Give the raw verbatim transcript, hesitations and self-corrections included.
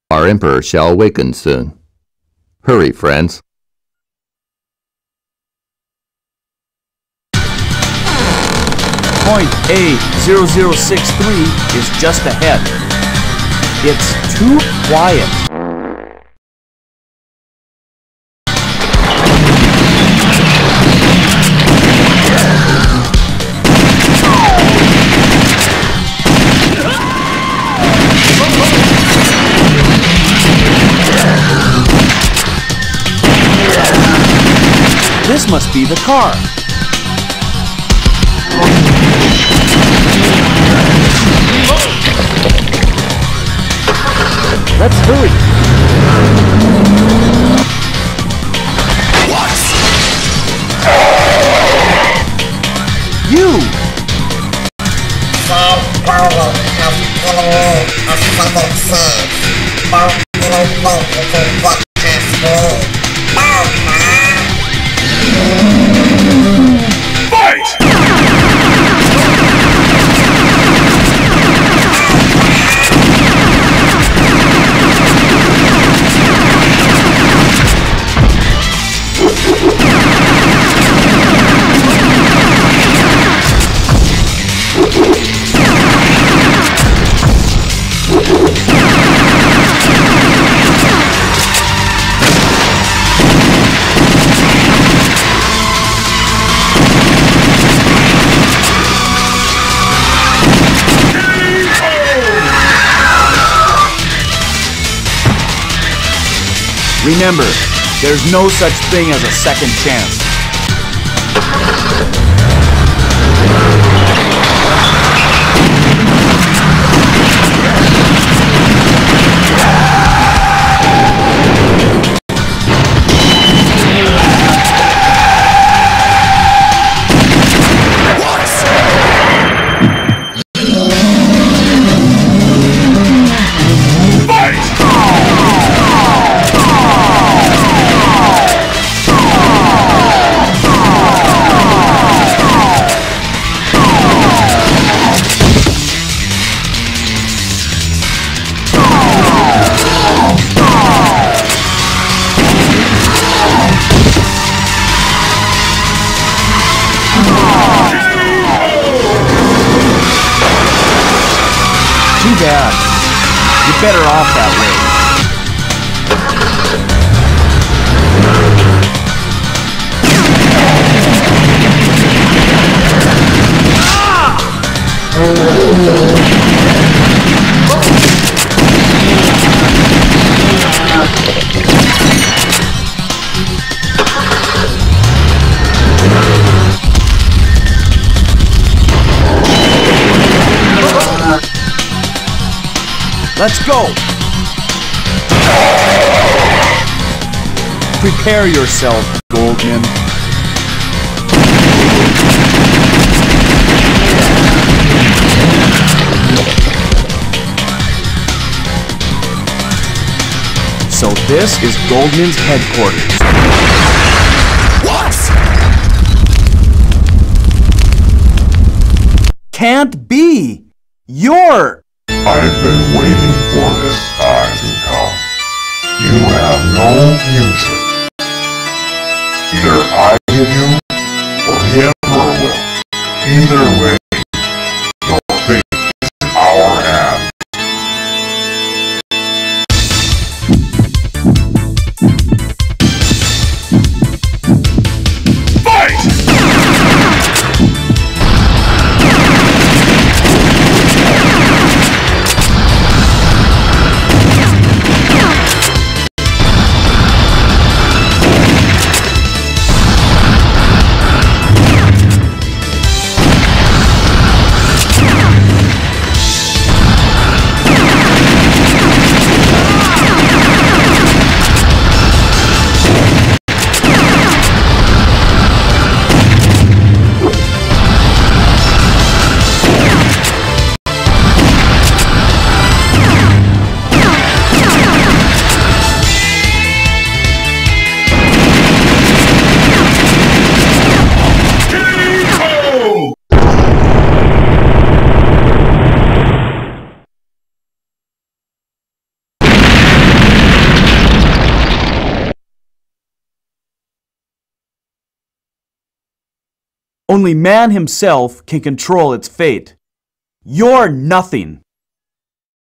Our Emperor shall awaken soon. Hurry, friends. Point A zero zero six three is just ahead. It's too quiet. This must be the car. Let's hurry. What? You! Sam Bowling has given me a second chance. Don't even think you can get past me. Fight! Remember, there's no such thing as a second chance. Too bad. You're better off that way. Let's go! Prepare yourself, Goldman. So this is Goldman's headquarters. What? Can't be! You're... I've been waiting for this time to come. You have no future. Either I give you, or the Emperor will. Either way, your fate is in our hands. Only man himself can control its fate. You're nothing.